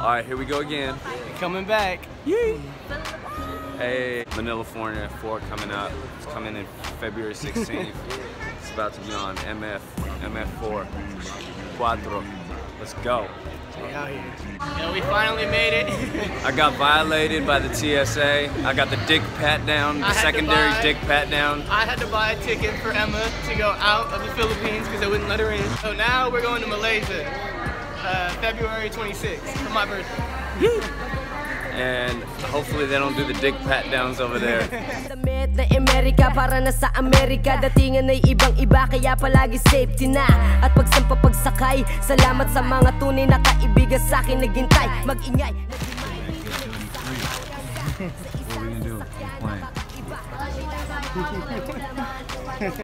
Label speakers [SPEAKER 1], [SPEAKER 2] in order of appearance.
[SPEAKER 1] Alright, here we go again.
[SPEAKER 2] Coming back.
[SPEAKER 1] Yay! Hey, Manila 4 coming up. It's coming in February 16th. It's about to be on MF4. Cuatro. Let's go.
[SPEAKER 2] Out here. Yeah, we finally made it.
[SPEAKER 1] I got violated by the TSA. I got the dick pat down, the secondary dick pat down.
[SPEAKER 2] I had to buy a ticket for Emma to go out of the Philippines because they wouldn't let her in. So now we're going to Malaysia, February 26th for my birthday.
[SPEAKER 1] And hopefully they don't do the dick pat downs over there.
[SPEAKER 3] Na Amerika para na sa Amerika, datingan ay ibang-iba kaya palagi safety na. At pagsampapagsakay, salamat sa mga tunay na kaibigan sa akin naghintay. Mag-ingay.
[SPEAKER 4] What are we gonna do? We're playing.